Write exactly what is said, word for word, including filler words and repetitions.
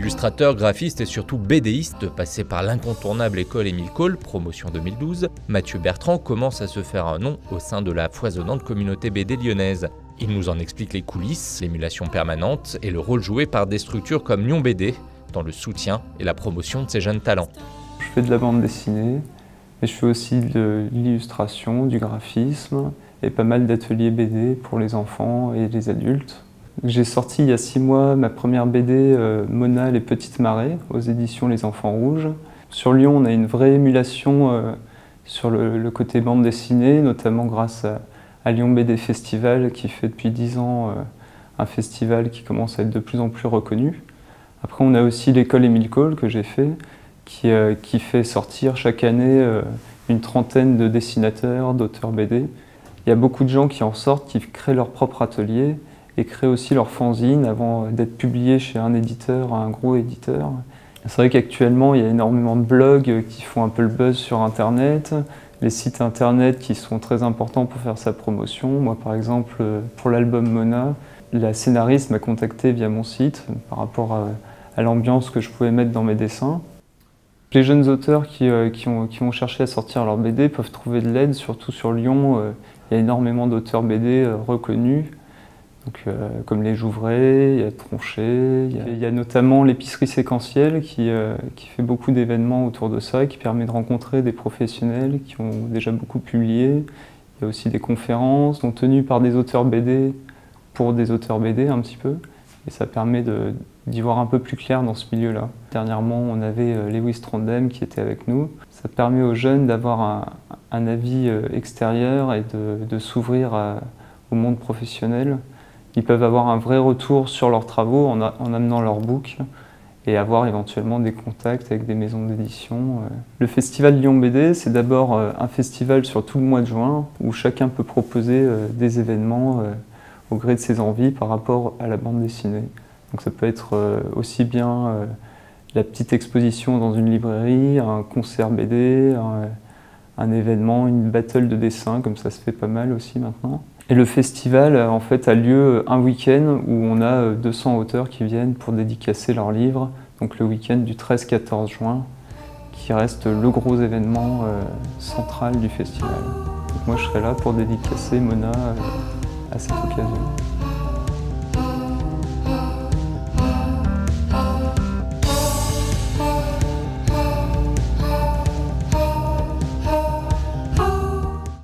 Illustrateur, graphiste et surtout bédéiste, passé par l'incontournable école Émile Cole, promotion deux mille douze, Mathieu Bertrand commence à se faire un nom au sein de la foisonnante communauté B D lyonnaise. Il nous en explique les coulisses, l'émulation permanente et le rôle joué par des structures comme Lyon B D dans le soutien et la promotion de ces jeunes talents. Je fais de la bande dessinée, mais je fais aussi de l'illustration, du graphisme et pas mal d'ateliers B D pour les enfants et les adultes. J'ai sorti il y a six mois ma première B D euh, Mona les petites marées aux éditions Les Enfants Rouges. Sur Lyon, on a une vraie émulation euh, sur le, le côté bande dessinée, notamment grâce à, à Lyon B D Festival qui fait depuis dix ans euh, un festival qui commence à être de plus en plus reconnu. Après, on a aussi l'école Émile Cole que j'ai fait, qui, euh, qui fait sortir chaque année euh, une trentaine de dessinateurs, d'auteurs B D. Il y a beaucoup de gens qui en sortent, qui créent leur propre atelier et créent aussi leur fanzine avant d'être publiés chez un éditeur, un gros éditeur. C'est vrai qu'actuellement, il y a énormément de blogs qui font un peu le buzz sur Internet, les sites Internet qui sont très importants pour faire sa promotion. Moi, par exemple, pour l'album Mona, la scénariste m'a contacté via mon site par rapport à, à l'ambiance que je pouvais mettre dans mes dessins. Les jeunes auteurs qui, euh, qui, ont, qui ont cherché à sortir leur B D peuvent trouver de l'aide, surtout sur Lyon. Euh, il y a énormément d'auteurs B D euh, reconnus, donc, euh, comme les Jouvray, il y a Tronchet, il y a, il y a notamment l'épicerie séquentielle qui, euh, qui fait beaucoup d'événements autour de ça, qui permet de rencontrer des professionnels qui ont déjà beaucoup publié. Il y a aussi des conférences donc, tenues par des auteurs B D pour des auteurs B D un petit peu, et ça permet de d'y voir un peu plus clair dans ce milieu-là. Dernièrement, on avait Lewis Trondheim qui était avec nous. Ça permet aux jeunes d'avoir un, un avis extérieur et de, de s'ouvrir au monde professionnel. Ils peuvent avoir un vrai retour sur leurs travaux en, a, en amenant leur book et avoir éventuellement des contacts avec des maisons d'édition. Le festival Lyon B D, c'est d'abord un festival sur tout le mois de juin où chacun peut proposer des événements au gré de ses envies par rapport à la bande dessinée. Donc ça peut être aussi bien euh, la petite exposition dans une librairie, un concert B D, un, un événement, une battle de dessin, comme ça se fait pas mal aussi maintenant. Et le festival en fait a lieu un week-end où on a deux cents auteurs qui viennent pour dédicacer leurs livres, donc le week-end du treize quatorze juin, qui reste le gros événement euh, central du festival. Donc moi je serai là pour dédicacer Mona euh, à cette occasion.